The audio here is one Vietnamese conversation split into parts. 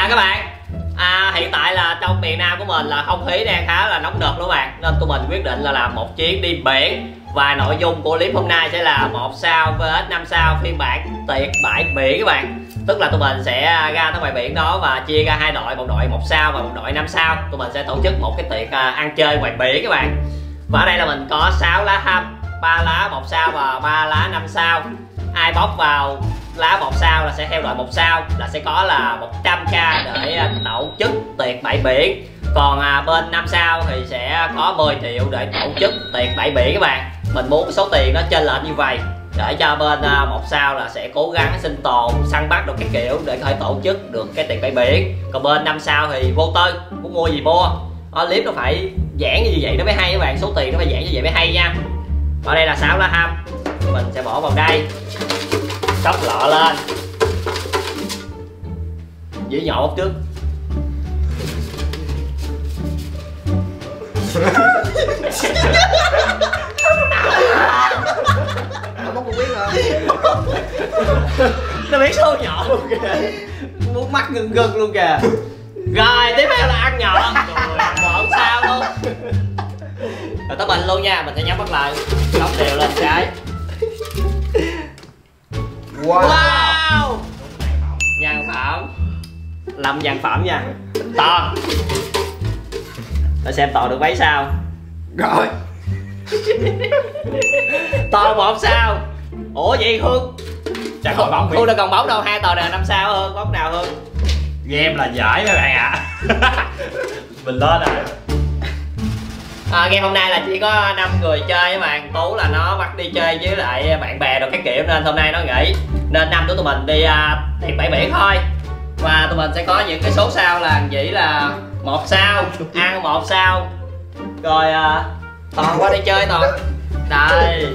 Các bạn, hiện tại là trong miền Nam của mình là không khí đang khá là nóng nực luôn các bạn, nên tụi mình quyết định là làm một chuyến đi biển. Và nội dung của clip hôm nay sẽ là 1 sao vs 5 sao phiên bản tiệc bãi biển các bạn. Tức là tụi mình sẽ ra tới ngoài biển đó và chia ra hai đội, một đội 1 sao và một đội 5 sao. Tụi mình sẽ tổ chức một cái tiệc ăn chơi ngoài biển các bạn. Và ở đây là mình có 6 lá hâm, 3 lá 1 sao và 3 lá 5 sao. Ai bóc vào lá 1 sao là sẽ theo đội 1 sao, là sẽ có là 100k để tổ chức tiệc bãi biển. Còn bên 5 sao thì sẽ có 10 triệu để tổ chức tiệc bãi biển các bạn. Mình muốn số tiền nó chênh lệch như vậy để cho bên 1 sao là sẽ cố gắng sinh tồn, săn bắt được cái kiểu để có thể tổ chức được cái tiệc bãi biển. Còn bên 5 sao thì vô tư, muốn mua gì mua. Clip nó phải giảng như vậy nó mới hay các bạn, số tiền nó phải giảng như vậy mới hay nha. Ở đây là 6 lá hâm, mình sẽ bỏ vào đây, xóc lọ lên, dĩ nhỏ một trước. Bóc không biết hả? Nó biết số nhỏ luôn kìa, muốn mắt ngưng gân luôn kìa. Rồi tiếp theo là ăn nhọn, rồi 1 sao luôn. Rồi tới mình luôn nha, mình sẽ nhắm mắt lại, đóng đều lên cái. Wow, Nhân phẩm, làm nhân phẩm nha. Toàn, để xem Toàn được mấy sao. Rồi Toàn 1 sao. Ủa vậy Hương? Chắc còn bóng Hương đâu còn bóng đâu, hai Toàn này là 5 sao. Hương bóng nào Hương? game là giỏi các bạn ạ. Mình lên rồi. Game hôm nay là chỉ có 5 người chơi các bạn. Tú là nó bắt đi chơi với lại bạn bè rồi các kiểu nên hôm nay nó nghỉ, nên 5 đứa tụi mình đi tiệc bãi biển thôi. Và tụi mình sẽ có những cái số sao là chỉ là 1 sao, ăn 1 sao. Rồi Toàn qua đi chơi Toàn. Đây,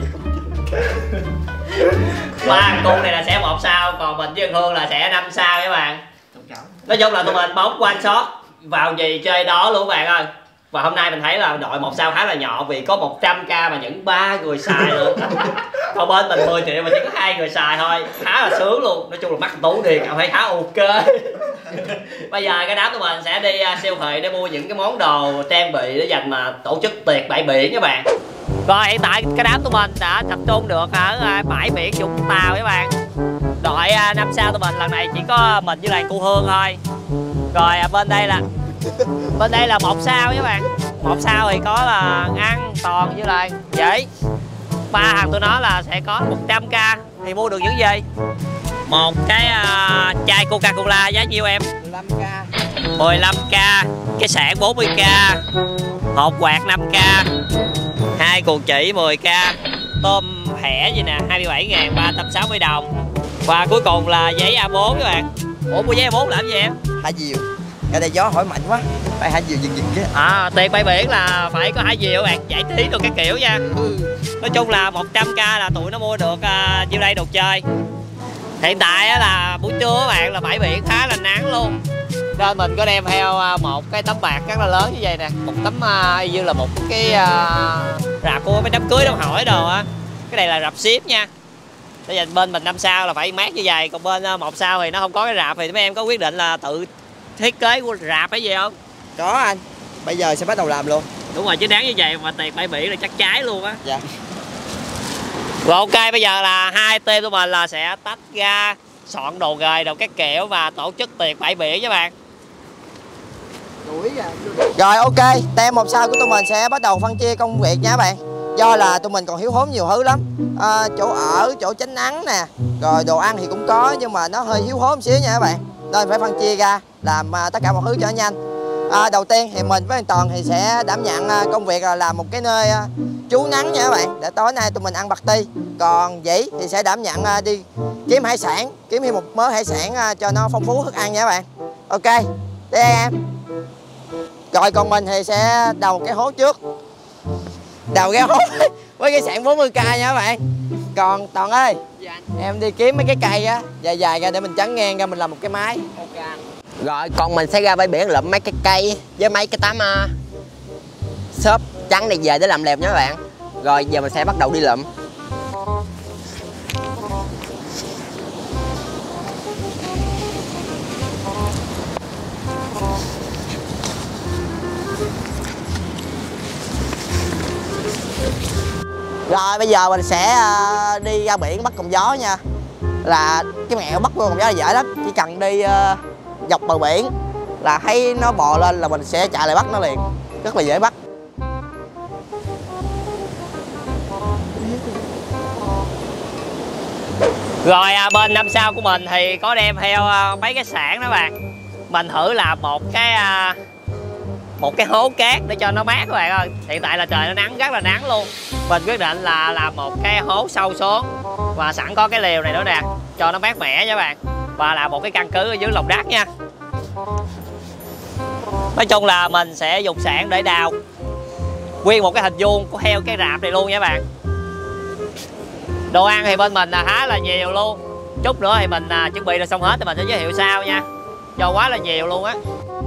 3 thằng cu này là sẽ 1 sao, còn mình với Hương là sẽ 5 sao các bạn. Nói chung là tụi mình bóng one shot vào gì chơi đó luôn các bạn ơi. Và hôm nay mình thấy là đội 1 sao khá là nhỏ vì có 100k mà những 3 người xài luôn. Còn bên mình 10 triệu mà chỉ có 2 người xài thôi, khá là sướng luôn. Nói chung là mắc Tú thì cảm thấy khá ok. Bây giờ cái đám tụi mình sẽ đi siêu thị để mua những cái món đồ trang bị để dành mà tổ chức tiệc bãi biển các bạn. Rồi hiện tại cái đám tụi mình đã tập trung được ở bãi biển Vũng Tàu các bạn. Đội 5 sao tụi mình lần này chỉ có mình với lại cô Hương thôi. Rồi bên đây là 1 sao các bạn. 1 sao thì có là ăn Toàn với lại vậy. 3 thằng tụi nó là sẽ có 100k thì mua được những gì? Một cái chai Coca-Cola giá nhiêu em? 15k. 15k, cái sạn 40k, hộp quạt 5k, 2 cuộn chỉ 10k, tôm hẻ gì nè 27.360 đồng. Và cuối cùng là giấy A4 các bạn. Ủa mua giấy A4 làm gì em? Hai diều. Ở đây gió hỏi mạnh quá, phải hai diều dừng chứ. Tiệc bãi biển là phải có 2 diều các bạn, giải trí được cái kiểu nha. Nói chung là 100k là tụi nó mua được nhiêu đây đồ chơi. Hiện tại là buổi trưa các bạn, là bãi biển khá là nắng luôn, nên mình có đem theo một cái tấm bạt rất là lớn như vậy nè, một tấm như là một cái rạp của mấy đám cưới đám hỏi đồ á. Cái này là rạp ship nha. Bây giờ bên mình 5 sao là phải mát như vậy, còn bên 1 sao thì nó không có cái rạp, thì mấy em có quyết định là tự thiết kế của rạp hay gì không? Có anh, bây giờ sẽ bắt đầu làm luôn. Đúng rồi, chứ đáng như vậy mà tiệc bãi biển là chắc cháy luôn á. Dạ. Rồi ok, bây giờ là hai team của mình là sẽ tách ra soạn đồ nghề đồ các kiểu và tổ chức tiệc bãi biển các bạn. Rồi ok, team 1 sao của tụi mình sẽ bắt đầu phân chia công việc nha các bạn. Do là tụi mình còn thiếu thốn nhiều thứ lắm, chỗ ở, chỗ tránh nắng nè, rồi đồ ăn thì cũng có nhưng mà nó hơi thiếu thốn một xíu nha các bạn, nên phải phân chia ra làm tất cả mọi thứ cho nó nhanh. Đầu tiên thì mình với anh Toàn thì sẽ đảm nhận công việc là làm một cái nơi trú nắng nha các bạn, để tối nay tụi mình ăn party. Còn Vĩ thì sẽ đảm nhận đi kiếm hải sản, kiếm thêm một mớ hải sản cho nó phong phú thức ăn nha các bạn. Ok, đây em. Rồi còn mình thì sẽ đầu cái hố trước, đầu cái hố với cái sạn 40k nha các bạn. Còn Toàn ơi, dạ anh. Em đi kiếm mấy cái cây á dài dài ra để mình chắn ngang ra mình làm một cái mái. Ok anh. Rồi còn mình sẽ ra bãi biển lượm mấy cái cây với mấy cái tấm xốp trắng này về để làm lều nha các bạn. Rồi giờ mình sẽ bắt đầu đi lượm. Rồi bây giờ mình sẽ đi ra biển bắt còng gió nha. Là cái mẹo bắt còng gió là dễ lắm, chỉ cần đi dọc bờ biển là thấy nó bò lên là mình sẽ chạy lại bắt nó liền, rất là dễ bắt. Rồi bên năm sau của mình thì có đem theo mấy cái sạn đó bạn. Mình thử làm một cái hố cát để cho nó mát các bạn ơi. Hiện tại là trời nó nắng, rất là nắng luôn. Mình quyết định là làm một cái hố sâu xuống và sẵn có cái lều này nữa nè cho nó mát mẻ nha các bạn. Và làm một cái căn cứ ở dưới lòng đất nha. Nói chung là mình sẽ dùng sạn để đào nguyên một cái hình vuông của heo cái rạp này luôn nha các bạn. Đồ ăn thì bên mình là khá là nhiều luôn. Chút nữa thì mình chuẩn bị được xong hết thì mình sẽ giới thiệu sau nha. Do quá là nhiều luôn á.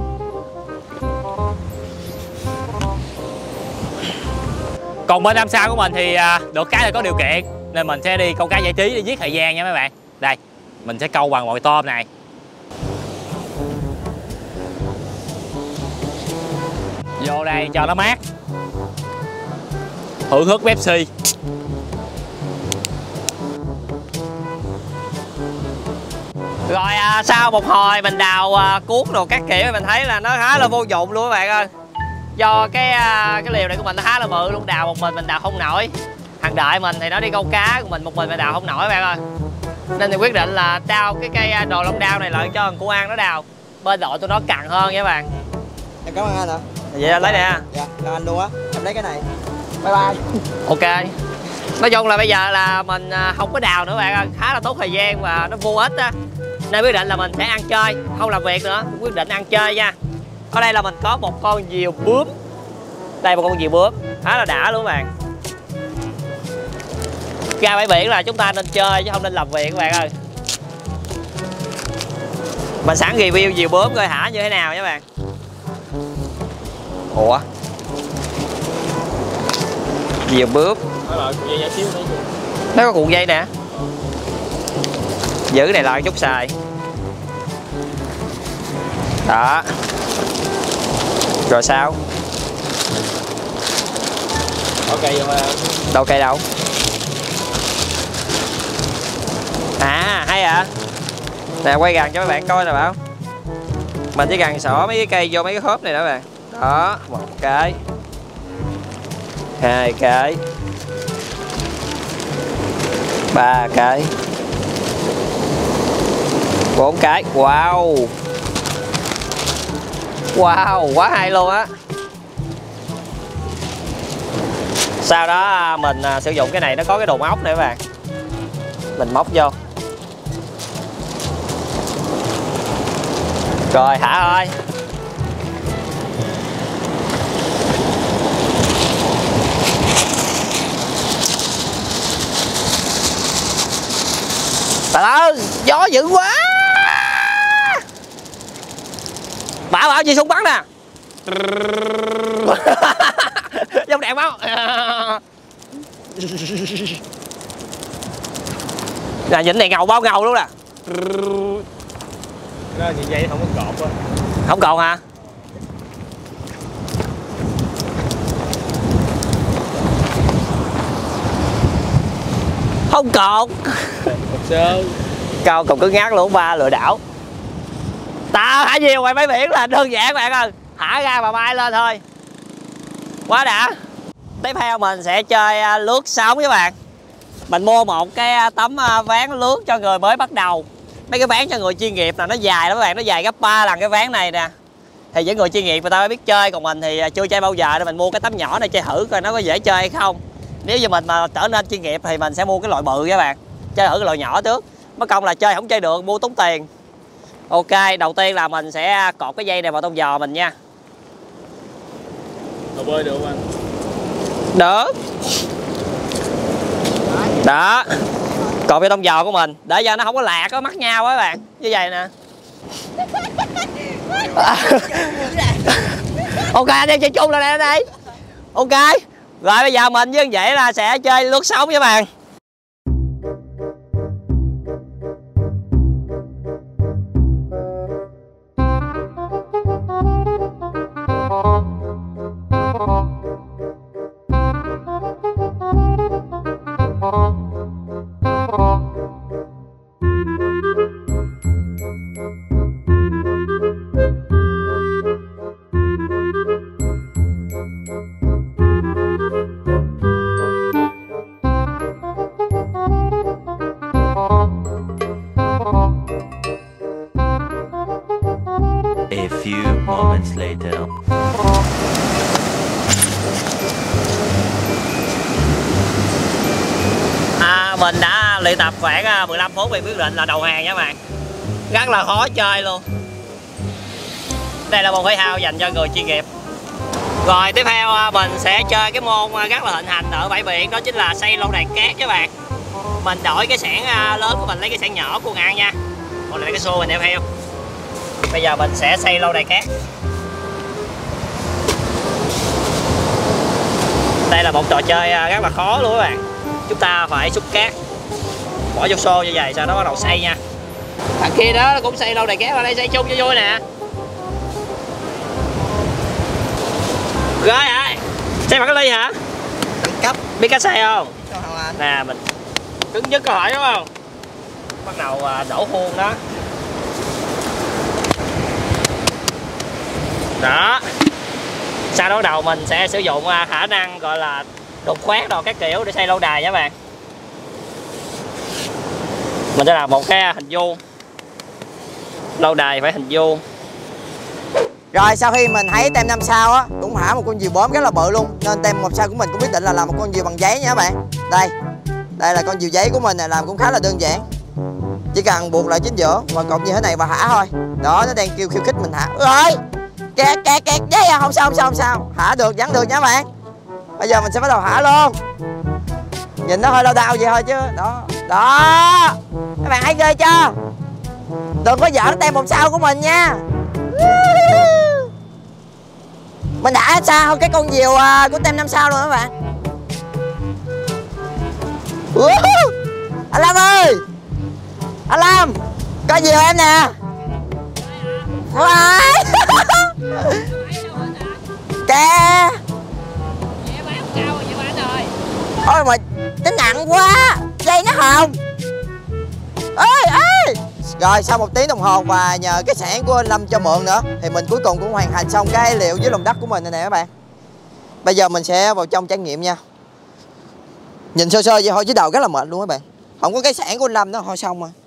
Còn bên năm sau của mình thì được cái là có điều kiện nên mình sẽ đi câu cá giải trí để giết thời gian nha mấy bạn. Đây, mình sẽ câu bằng mồi tôm này. Vô đây cho nó mát, hưởng thức Pepsi. Rồi sau một hồi mình đào cuốc đồ các kiểu mình thấy là nó khá là vô dụng luôn các bạn ơi. Do cái lều này của mình nó khá là bự luôn, đào một mình đào không nổi. Thằng đợi mình thì nó đi câu cá, còn mình một mình đào không nổi các bạn ơi. Nên thì quyết định là trao cái cây đồ lông đao này lại cho thằng Cô An nó đào. Bên đội tụi nó cằn hơn nha các bạn. Em cảm ơn anh ạ. Vậy anh lấy nè. Dạ, cho anh luôn á. Em lấy cái này. Bye bye. Ok. Nói chung là bây giờ là mình không có đào nữa bạn ơi, khá là tốt thời gian và nó vô ích á. Nên quyết định là mình sẽ ăn chơi, không làm việc nữa, quyết định ăn chơi nha. Ở đây là mình có một con diều bướm. Đây một con diều bướm, khá là đã luôn các bạn. Ra bãi biển là chúng ta nên chơi chứ không nên làm việc các bạn ơi. Mình sẵn review diều bướm coi thả như thế nào nha các bạn. Ủa? Diều bướm. Nó có cuộn dây nè. Giữ này lại chút xài. Đó. Rồi sao? Có cây không? Đâu cây đâu? À hay à. Nè quay gần cho mấy bạn coi nè Bảo. Mình chỉ cần xỏ mấy cái cây vô mấy cái khớp này đó bạn. Đó, một cái. Hai cái. Ba cái. 4 cái. Wow. Wow, quá hay luôn á. Sau đó mình sử dụng cái này, nó có cái đồ móc này các bạn. Mình móc vô. Rồi thả thôi. Trời ơi, gió dữ quá. Bảo gì súng bắn nè. Giống đạn máu. Là nhìn này ngầu bao ngầu luôn nè. Đó như vậy không có cột á. Không cột hả? Không cột. Sơ. Cao cột cứ ngát luôn ba lừa đảo. Ta thả nhiều ngoài bãi biển là đơn giản bạn ơi. Thả ra mà bay lên thôi. Quá đã. Tiếp theo mình sẽ chơi lướt sóng với bạn. Mình mua một cái tấm ván lướt cho người mới bắt đầu. Mấy cái ván cho người chuyên nghiệp là nó dài lắm các bạn, nó dài gấp 3 lần cái ván này nè. Thì những người chuyên nghiệp người ta mới biết chơi, còn mình thì chưa chơi bao giờ nên mình mua cái tấm nhỏ này chơi thử coi nó có dễ chơi hay không. Nếu như mình mà trở nên chuyên nghiệp thì mình sẽ mua cái loại bự các bạn. Chơi thử cái loại nhỏ trước. Mất công là chơi không chơi được, mua tốn tiền. Ok, đầu tiên là mình sẽ cột cái dây này vào trong giò mình nha. Hồ bơi được không anh? Được. Đó. Cột vào trong giò của mình để cho nó không có lạc, có mắc nhau á các bạn. Như vậy nè. Ok, anh em chơi chung là đây. Ok. Rồi bây giờ mình với vậy là sẽ chơi lướt sóng với bạn. A few moments later. Mình đã luyện tập khoảng 15 phút thì quyết định là đầu hàng nha các bạn. Rất là khó chơi luôn. Đây là môn thể thao dành cho người chuyên nghiệp. Rồi tiếp theo mình sẽ chơi cái môn rất là thịnh hành ở bãi biển, đó chính là xây lâu đài cát các bạn. Mình đổi cái xẻng lớn của mình lấy cái xẻng nhỏ của An nha. Còn lại cái xô mình đeo theo. Bây giờ mình sẽ xây lâu đài cát. Đây là một trò chơi rất là khó luôn các bạn. Chúng ta phải xúc cát, bỏ vô xô như vậy, sau đó bắt đầu xây nha. Thằng kia đó cũng xây lâu đài cát, vào đây xây chung cho vui nè. Rồi hả? Xây bằng cái ly hả? Đẳng cấp. Biết cách xây không? Không anh. Nè mình cứng nhất câu hỏi đúng không? Bắt đầu đổ khuôn đó. Đó. Sau đó đầu mình sẽ sử dụng khả năng gọi là đục khoét đồ các kiểu để xây lâu đài nha các bạn. Mình sẽ làm một cái hình vuông. Lâu đài phải hình vuông. Rồi sau khi mình thấy tem 5 sao á cũng thả một con diều bướm rất là bự luôn, nên tem 1 sao của mình cũng quyết định là làm một con diều bằng giấy nha các bạn. Đây là con diều giấy của mình này, làm cũng khá là đơn giản. Chỉ cần buộc lại chính giữa và cột như thế này và thả thôi. Đó, nó đang kêu khiêu khích mình thả. Rồi kẹt giấy à, không sao, thả được, vẫn được nha các bạn. Bây giờ mình sẽ bắt đầu thả luôn. Nhìn nó hơi đau đau vậy thôi chứ. Đó các bạn thấy ghê chưa? Đừng có giỡn tem 1 sao của mình nha. Mình đã xa hơn cái con diều của tem 5 sao luôn các bạn. Anh Lâm ơi, anh Lâm có diều em nè. Wow. Kè. Ôi mà nó nặng quá, dây nó hồng. Ê. Rồi sau 1 tiếng đồng hồ và nhờ cái xẻng của anh Lâm cho mượn nữa thì mình cuối cùng cũng hoàn thành xong cái liệu dưới lòng đất của mình này nè các bạn. Bây giờ mình sẽ vào trong trải nghiệm nha. Nhìn sơ vậy thôi chứ đầu rất là mệt luôn các bạn. Không có cái xẻng của anh Lâm nó thôi xong rồi.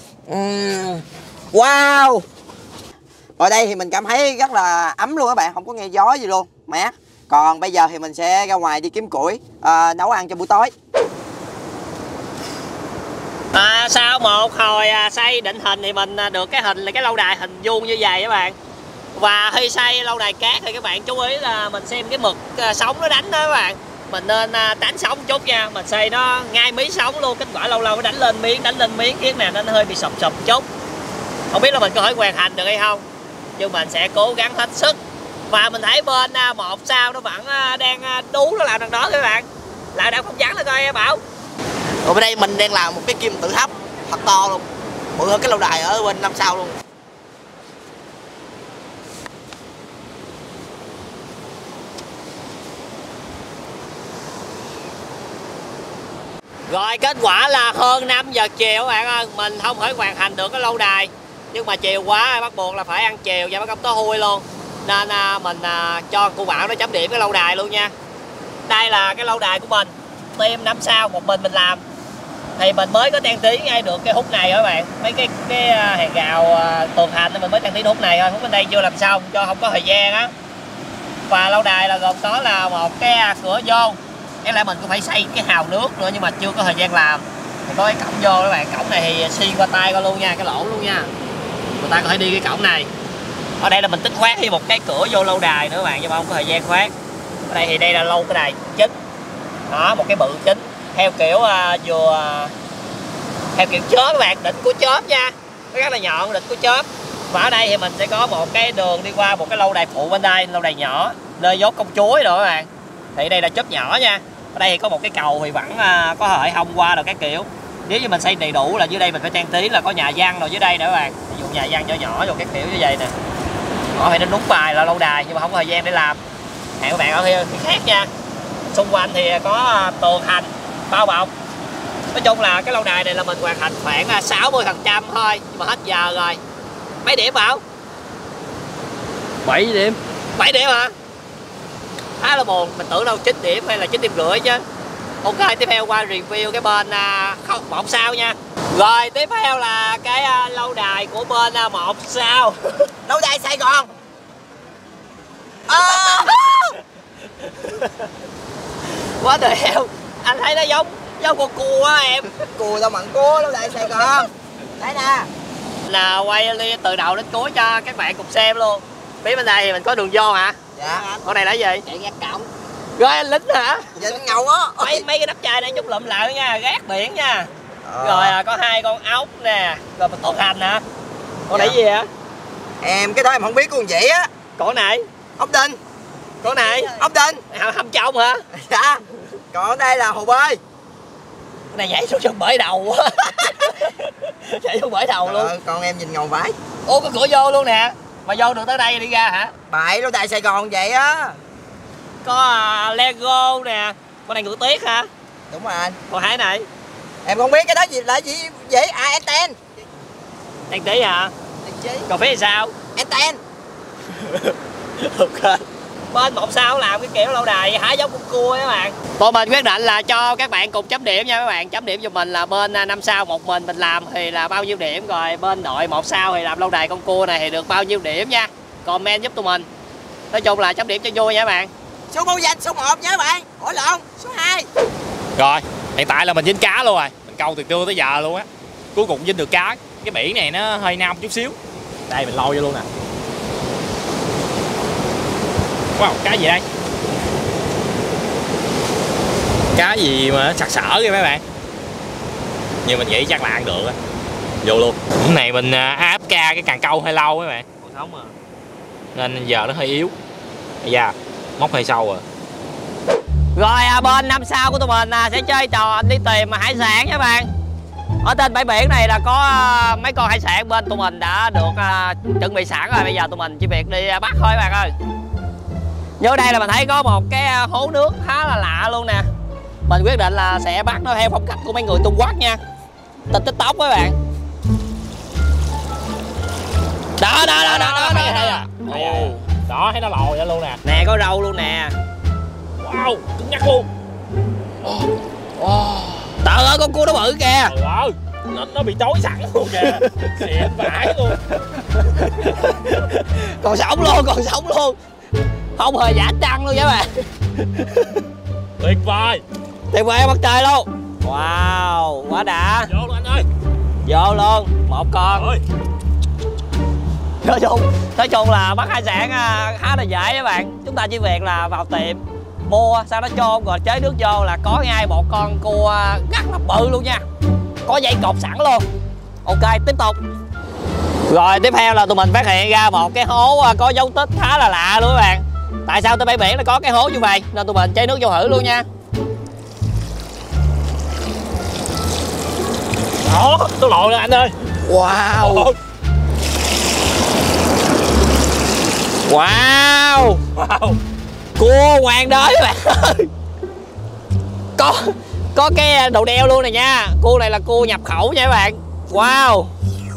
Wow. Ở đây thì mình cảm thấy rất là ấm luôn các bạn, không có nghe gió gì luôn, mát. Còn bây giờ thì mình sẽ ra ngoài đi kiếm củi nấu ăn cho buổi tối. Sau một hồi xây định hình thì mình được cái hình là cái lâu đài hình vuông như vậy các bạn. Và khi xây lâu đài cát thì các bạn chú ý là mình xem cái mực sóng nó đánh đó các bạn. Mình nên đánh sóng chút nha, mình xây nó ngay mí sóng luôn, kết quả lâu lâu nó đánh lên miếng khiến nè, nó hơi bị sụp chút. Không biết là mình có thể hoàn thành được hay không, nhưng mình sẽ cố gắng hết sức. Và mình thấy bên 1 sao nó vẫn đang đú nó làm đằng đó các bạn. Lại đang không vắng nữa coi Bảo. Ở bên đây mình đang làm một cái kim tự tháp thật to luôn, bự hơn cái lâu đài ở bên 5 sao luôn. Rồi kết quả là hơn 5 giờ chiều các bạn ơi. Mình không thể hoàn thành được cái lâu đài, nhưng mà chiều quá bắt buộc là phải ăn chiều và bắt công tối hui luôn. Nên mình cho cô Bảo nó chấm điểm cái lâu đài luôn nha. Đây là cái lâu đài của mình, team 5 sao một mình làm. Thì mình mới có trang trí ngay được cái hút này các bạn. Mấy cái hàng rào tường thành mình mới trang trí hút này thôi, hút bên đây chưa làm xong cho không có thời gian á. Và lâu đài là gồm có là một cái cửa vô. Cái lại mình cũng phải xây cái hào nước nữa nhưng mà chưa có thời gian làm. Thì có cái cổng vô các bạn, cổng này thì xuyên qua tay coi luôn nha, cái lỗ luôn nha. Người ta có thể đi cái cổng này. Ở đây là mình tính khoét thêm một cái cửa vô lâu đài nữa các bạn, nhưng mà không có thời gian khoét. Ở đây thì đây là lâu cái đài chính. Đó, một cái bự chính theo kiểu theo kiểu chớp các bạn, đỉnh của chớp nha. Nó rất là nhọn, đỉnh của chớp. Và ở đây thì mình sẽ có một cái đường đi qua một cái lâu đài phụ bên đây, lâu đài nhỏ, nơi dốt công chúa rồi các bạn. Thì đây là chớp nhỏ nha. Ở đây thì có một cái cầu thì vẫn có thể thông qua được các kiểu. Nếu như mình xây đầy đủ là dưới đây mình phải trang trí là có nhà văn rồi dưới đây nữa các bạn. Ví dụ nhà văn nhỏ nhỏ vô các kiểu như vậy nè. Họ thì nó đúng bài là lâu đài nhưng mà không có thời gian để làm. Hẹn các bạn ở phía khác nha. Xung quanh thì có tường thành bao bọc. Nói chung là cái lâu đài này là mình hoàn thành khoảng 60% thôi, nhưng mà hết giờ rồi. Mấy điểm Bảo? 7 điểm. 7 điểm hả? Khá là buồn, mình tưởng đâu 9 điểm hay là 9 điểm rưỡi chứ. Ok, tiếp theo qua review cái bên 1 sao nha. Rồi tiếp theo là cái lâu đài của bên 1 sao. Lâu đài Sài Gòn. Quá trời heo. Anh thấy nó giống con cua á em. Cua đâu mặn cua, lâu đài Sài Gòn. Đấy nè. Là quay từ đầu đến cuối cho các bạn cùng xem luôn. Phía bên đây thì mình có đường vô hả? Dạ. Con này là gì? Chạy gác cổng. Rồi anh lính hả? Dạ ngầu á. Mấy cái nắp chai này chút lụm lại nha, gác biển nha. Rồi có 2 con ốc nè, rồi một tuần hành hả? Con này gì hả? Em cái đó em không biết con vậy á. Con này? Ốc đinh. Con này? Ốc đinh. Hầm trong hả? Dạ. Còn đây là hồ bơi. Cái này nhảy xuống trong bể đầu quá. Nhảy xuống bể đầu luôn. Con em nhìn ngầu vãi. Ô có cửa vô luôn nè. Mà vô được tới đây đi ra hả? Bậy lâu đài Sài Gòn vậy á. Có Lego nè. Con này ngựa tuyết hả? Đúng rồi anh. Còn hai này? Em không biết cái đó gì là gì vậy? À anten. Đèn tí hả? Còn phía thì sao? Anten. Ok. Bên 1 sao làm cái kiểu lâu đài hả, giống con cua các bạn. Tụi mình quyết định là cho các bạn cùng chấm điểm nha các bạn. Chấm điểm cho mình là bên 5 sao một mình làm thì là bao nhiêu điểm, rồi bên đội 1 sao thì làm lâu đài con cua này thì được bao nhiêu điểm nha. Comment giúp tụi mình. Nói chung là chấm điểm cho vui nha các bạn. Số báo danh số 1 nha các bạn. Hỏi lộn, số 2. Rồi, hiện tại là mình dính cá luôn rồi. Mình câu từ trưa tới giờ luôn á. Cuối cùng dính được cá. Cái biển này nó hơi nam chút xíu. Đây mình lôi vô luôn nè. Wow, cá gì đây? Cá gì mà nó sặc sỡ kìa mấy bạn. Nhưng mình nghĩ chắc là ăn được á. Vô luôn. Cái này mình áp ca cái càng câu hơi lâu mấy bạn. Còn sống à. Nên giờ nó hơi yếu. Bây giờ móc hơi sâu rồi. Rồi bên 5 sao của tụi mình sẽ chơi trò đi tìm hải sản nha các bạn. Ở trên bãi biển này là có mấy con hải sản bên tụi mình đã được chuẩn bị sẵn rồi. Bây giờ tụi mình chỉ việc đi bắt thôi các bạn ơi. Vô đây là mình thấy có một cái hố nước khá là lạ luôn nè. Mình quyết định là sẽ bắt nó theo phong cách của mấy người Trung Quốc nha. Tên TikTok các bạn. Đó. Đó, thấy nó lòi ra luôn nè. Nè có râu luôn nè. Wow, cứng nhắc luôn. Trời ơi con cua nó bự kìa. Trời ơi, nó bị trói sẵn luôn kìa. Xịn vãi luôn. Còn sống luôn. Không hề giả trăng luôn các bạn. Tuyệt vời. Tuyệt vời mặt trời luôn. Wow, quá đã. Vô luôn anh ơi. Vô luôn, một con. Ôi. Nói chung là bắt hải sản khá là dễ các bạn. Chúng ta chỉ việc là vào tiệm mua, sau đó chôn rồi chế nước vô là có ngay một con cua rất là bự luôn nha. Có dây cột sẵn luôn. Ok, tiếp tục. Rồi tiếp theo là tụi mình phát hiện ra một cái hố có dấu tích khá là lạ luôn các bạn. Tại sao tới bãi biển nó có cái hố như vậy, nên tụi mình chế nước vô thử luôn nha. Đó, tôi lội rồi anh ơi. Wow. Wow. Cua hoàng đới các bạn ơi. Có cái đầu đeo luôn này nha. Cua này là cua nhập khẩu nha các bạn. Wow.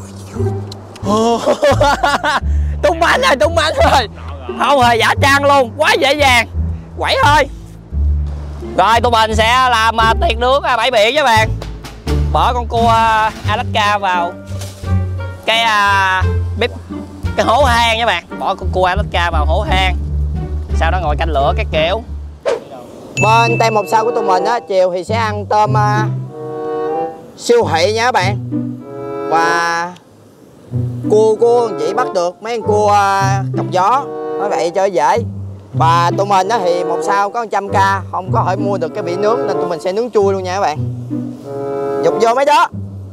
Tung bánh rồi. Không hề giả trang luôn, quá dễ dàng. Quẩy thôi. Rồi tụi mình sẽ làm tiệc nướng bãi biển các bạn. Bỏ con cua Alaska vào cái bếp, cái hố hang các bạn. Bỏ con cua Alaska vào hố hang, sau đó ngồi canh lửa các kiểu. Bên tay 1 sao của tụi mình á, chiều thì sẽ ăn tôm siêu thị nha các bạn. Và cua vậy bắt được mấy con cua cọc gió, nói vậy cho dễ. Và tụi mình á thì 1 sao có 100k, không có thể mua được cái bị nướng nên tụi mình sẽ nướng chui luôn nha các bạn. Dục vô mấy đó.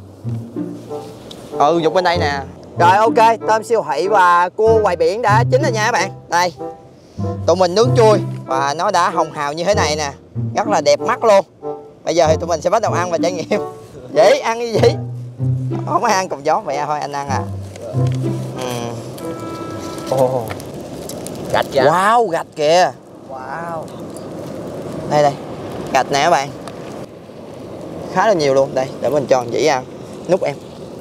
Dục bên đây nè. Rồi ok, tôm siêu thị và cua ngoài biển đã chín rồi nha các bạn. Đây, tụi mình nướng chui và nó đã hồng hào như thế này nè, rất là đẹp mắt luôn. Bây giờ thì tụi mình sẽ bắt đầu ăn và trải nghiệm. Vậy ăn như vậy không có ăn cọc gió vậy thôi anh ăn à. Gạch kìa. Wow, gạch kìa. Wow. Đây gạch nè các bạn, khá là nhiều luôn. Đây để mình cho dĩ ăn. Nút em.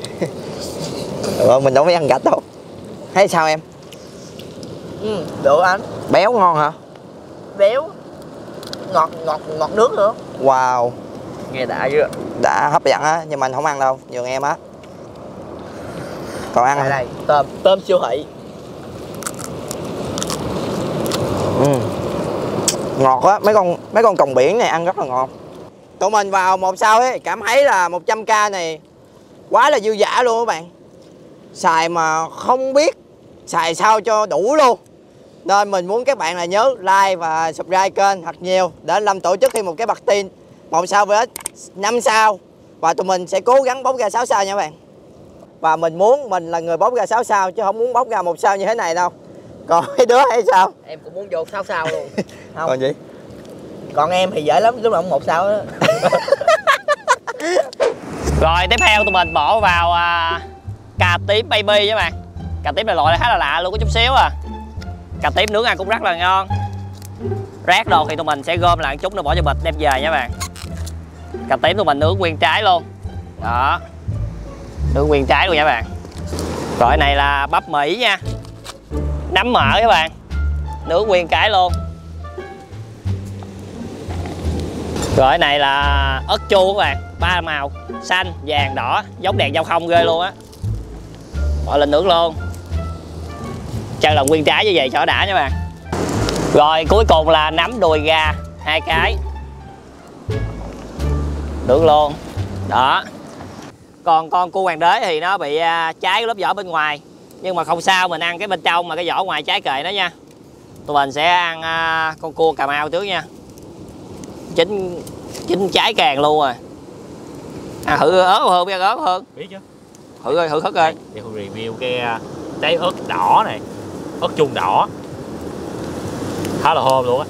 Mình đâu phải ăn gạch đâu. Thấy sao em? Được anh. Béo ngon hả? Béo. Ngọt nước nữa. Wow. Nghe đã chứ. Đã hấp dẫn á, nhưng mà anh không ăn đâu, nhường em á. Còn ăn đây tôm siêu thị. Ngọt á, mấy con còng biển này ăn rất là ngọt. Tụi mình vào 1 sao ấy cảm thấy là 100k này quá là dư dả luôn các bạn. Xài mà không biết xài sao cho đủ luôn. Nên mình muốn các bạn là nhớ like và subscribe kênh thật nhiều để Lâm tổ chức thêm một cái party 1 sao với 5 sao. Và tụi mình sẽ cố gắng bóc ra 6 sao nha các bạn. Và mình muốn mình là người bóc ra 6 sao chứ không muốn bóc ra 1 sao như thế này đâu. Còn mấy đứa hay sao? Em cũng muốn vô 6 sao luôn. Không. Còn gì? Còn em thì dễ lắm, lúc nào cũng 1 sao đó. Rồi tiếp theo tụi mình bỏ vào cà tím baby các bạn. Cà tím này loại khá là lạ luôn, có chút xíu à. Cà tím nướng ăn cũng rất là ngon. Rác đồ thì tụi mình sẽ gom lại chút nó bỏ cho bịch đem về nha các bạn. Cà tím tụi mình nướng nguyên trái luôn. Đó. Nướng nguyên trái luôn nha các bạn. Rồi cái này là bắp Mỹ nha. Nấm mỡ các bạn. Nướng nguyên cái luôn. Rồi cái này là ớt chua các bạn, 3 màu, xanh, vàng, đỏ, giống đèn giao thông ghê luôn á. Bỏ lên nướng luôn. Cho là nguyên trái như vậy cho đã nha bạn. Rồi cuối cùng là nấm đùi gà 2 cái. Nướng luôn. Đó. Còn con cua hoàng đế thì nó bị cháy cái lớp vỏ bên ngoài. Nhưng mà không sao, mình ăn cái bên trong mà cái vỏ ngoài trái kệ đó nha. Tụi mình sẽ ăn con cua Cà Mau trước nha. Chín trái càng luôn rồi. Thử ớt hơn, biết ớt hơn. Biết chứ. Thử coi, thử khất coi. Để tôi review cái trái ớt đỏ này. Ớt chuông đỏ. Khá là thơm luôn á.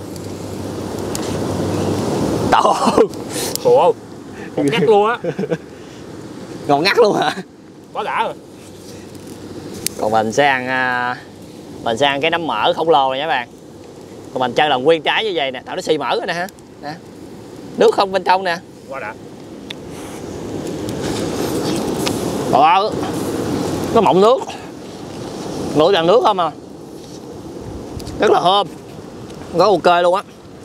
Đỏ. Ủa, ngọt ngắt luôn á. Ngọt ngắt luôn hả? Quá đã rồi. Còn mình sẽ ăn cái nấm mỡ khổng lồ này nha các bạn. Còn mình chân là nguyên trái như vậy nè, tạo nó xì mỡ rồi nè ha. Nè. Nước không bên trong nè. Quá đã. Đó. Nó mọng nước. Nổi bằng nước không à. Rất là thơm. Rất ok luôn á.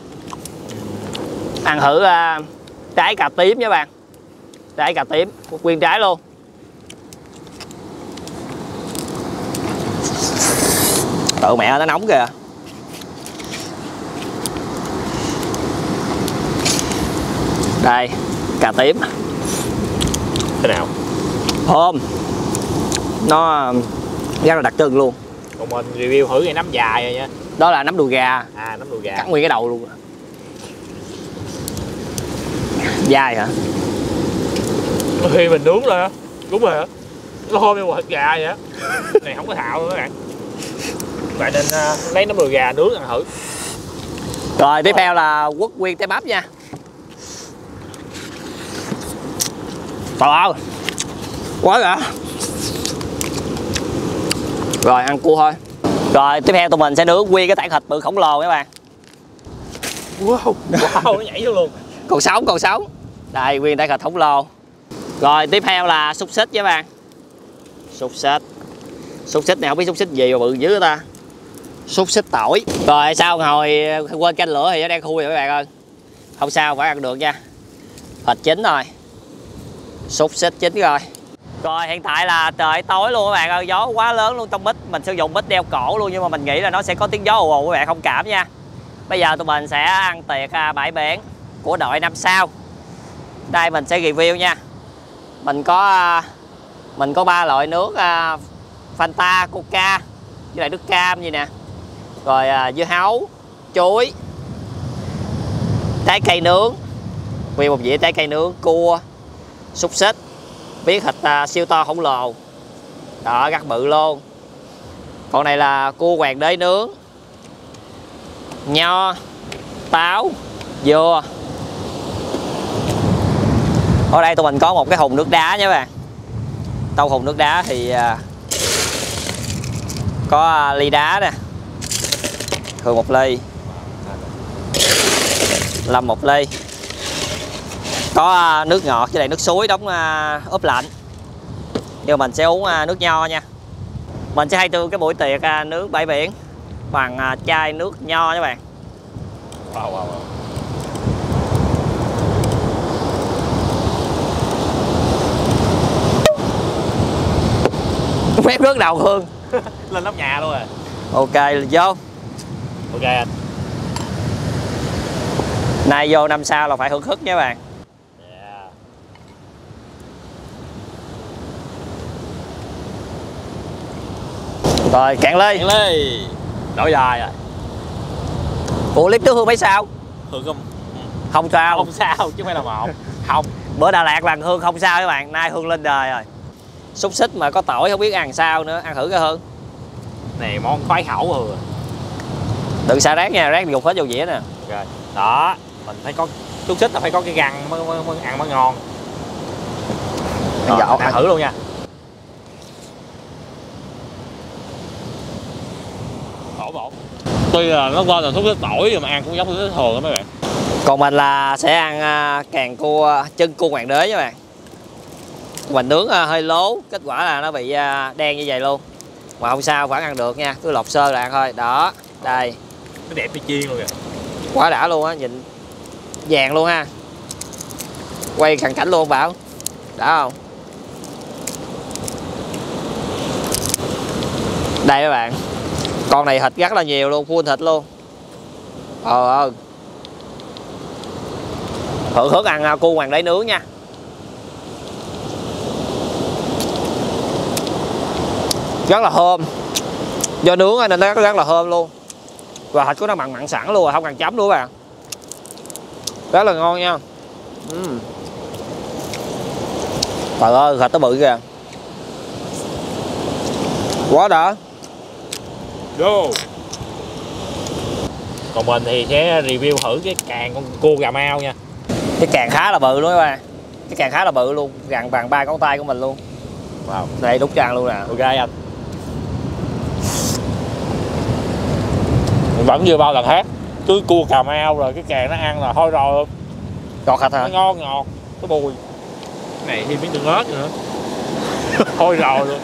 Ăn thử trái cà tím nha các bạn. Trái cà tím, nguyên trái luôn. Tự mẹ nó nóng kìa. Đây, cà tím. Thế nào? Thơm. Nó rất là đặc trưng luôn. Còn mình review thử cái nấm dài rồi nha. Đó là nấm đùi gà. À, nấm đùi gà. Cắt nguyên cái đầu luôn. Dài hả? Khi mình nướng lên á. Đúng rồi hả? Nó thơm như một thịt gà vậy á. Này không có thạo nữa các bạn. Vậy nên lấy nấm đùi gà nướng ăn thử. Rồi tiếp theo là quất nguyên trái bắp nha. Trời ơi, quá rồi. Rồi ăn cua thôi. Rồi tiếp theo tụi mình sẽ nướng nguyên cái tảng thịt bự khổng lồ các bạn. Wow, wow, nó nhảy vô luôn. Còn sống. Đây nguyên tảng thịt khổng lồ. Rồi tiếp theo là xúc xích với các bạn. Xúc xích này không biết xúc xích gì mà bự dữ ta. Xúc xích tỏi. Rồi sau hồi quên canh lửa thì nó đang khui rồi các bạn ơi. Không sao, phải ăn được nha. Thịt chín rồi. Xúc xích chín rồi. Rồi hiện tại là trời tối luôn các bạn ơi, gió quá lớn luôn trong mic. Mình sử dụng mic đeo cổ luôn nhưng mà mình nghĩ là nó sẽ có tiếng gió ù ù các bạn thông cảm nha. Bây giờ tụi mình sẽ ăn tiệc bãi biển của đội 5 sao. Đây mình sẽ review nha. Mình có 3 loại nước Fanta, Coca với lại nước cam gì nè. Rồi dưa hấu, chuối, trái cây nướng, nguyên một dĩa trái cây nướng, cua, xúc xích, miếng thịt siêu to khổng lồ. Đó, rất bự luôn. Còn này là cua hoàng đế nướng, nho, táo, dừa. Ở đây tụi mình có một cái hùng nước đá nha các bạn. Tô hùng nước đá thì có ly đá nè, Thường 1 ly, Lâm 1 ly. Có nước ngọt với lại nước suối đóng ướp lạnh. Nhưng mà mình sẽ uống nước nho nha. Mình sẽ hay tương cái buổi tiệc nướng bãi biển bằng chai nước nho các bạn. Wow. Phép rước đầu Hương. Lên nóc nhà luôn rồi. Ok vô. Ok anh. Nay vô năm sau là phải hưởng thức nha bạn. Yeah. Rồi cạn ly. Cạn ly. Đổi dài rồi. Ủa clip trước Hương mấy sao? Hương không? Không sao. Không sao chứ không phải là một. Không. Bữa Đà Lạt bằng Hương không sao các bạn. Nay Hương lên đời rồi. Xúc xích mà có tỏi không biết ăn sao nữa. Ăn thử coi Hương. Này món khoái khẩu rồi. Đừng xả rác nha, rác gục hết vô dĩa nè. Rồi. Đó. Mình phải có xúc xích là phải có cái găng mới ăn mới ngon. Rồi, ăn thử luôn nha. Ổn. Tuy là nó qua là xúc xích tỏi nhưng mà ăn cũng giống xúc xích thường đó mấy bạn. Còn mình là sẽ ăn càng cua, chân cua hoàng đế nha bạn. Mình nướng hơi lố, kết quả là nó bị đen như vậy luôn. Mà không sao, vẫn ăn được nha, cứ lột sơ là ăn thôi. Đó, đây. Nó đẹp như chiên luôn kìa. Quá đã luôn á, nhìn vàng luôn ha. Quay cận cảnh luôn Bảo. Đã không? Đây các bạn. Con này thịt rất là nhiều luôn, full thịt luôn. Hưởng thức ăn cua hoàng đế nướng nha. Rất là thơm. Do nướng nên nó rất là thơm luôn. Và thịt của nó mặn mặn sẵn luôn rồi, không cần chấm nữa bạn. Rất là ngon nha. Trời ơi, thịt nó bự kìa. Quá đã. Vô. Còn mình thì sẽ review thử cái càng con cua Cà Mau nha. Cái càng khá là bự luôn các bạn. Cái càng khá là bự luôn, gần bằng 3 ngón tay của mình luôn. Wow. Đây đút cho ăn luôn nè. Ok anh. Mình vẫn như bao lần khác. Cứ cua Cà Mau rồi cái càng nó ăn là thôi rồi luôn. Ngọt thịt hả? Nó ngon ngọt, cái bùi. Cái này thêm miếng tương ớt nữa. Thôi rồi luôn.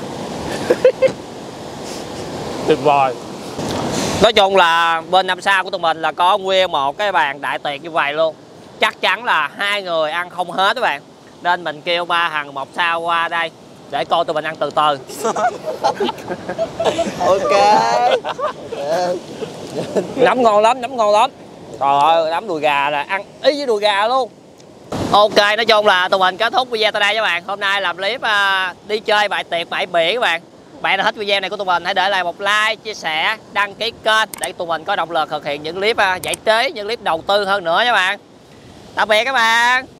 Tuyệt vời. Nói chung là bên năm sao của tụi mình là có nguyên một cái bàn đại tiệc như vậy luôn. Chắc chắn là 2 người ăn không hết các bạn. Nên mình kêu 3 thằng 1 sao qua đây để coi tụi mình ăn từ từ. Ok. Nấm ngon lắm, nấm ngon lắm. Trời ơi, nấm đùi gà là ăn ý với đùi gà luôn. Ok, nói chung là tụi mình kết thúc video tại đây các bạn. Hôm nay làm clip đi chơi bãi tiệc bãi biển các bạn. Bạn nào thích video này của tụi mình hãy để lại một like, chia sẻ, đăng ký kênh để tụi mình có động lực thực hiện những clip giải trí, những clip đầu tư hơn nữa nha bạn. Tạm biệt các bạn.